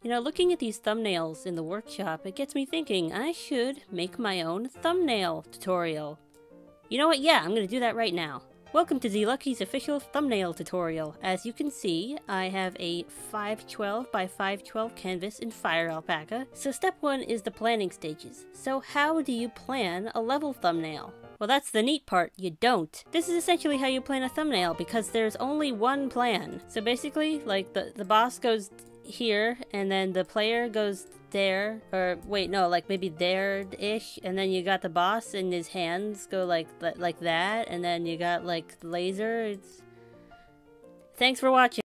You know, looking at these thumbnails in the workshop, it gets me thinking I should make my own thumbnail tutorial. You know what? Yeah, I'm gonna do that right now. Welcome to ZLucky's official thumbnail tutorial. As you can see, I have a 512 by 512 canvas in Fire Alpaca. So step 1 is the planning stages. So how do you plan a level thumbnail? Well, that's the neat part, you don't. This is essentially how you plan a thumbnail because there's only one plan. So basically, like the boss goes here and then the player goes there, or wait, no, like maybe there-ish, and then you got the boss and his hands go like that, and then you got like the laser. Thanks for watching.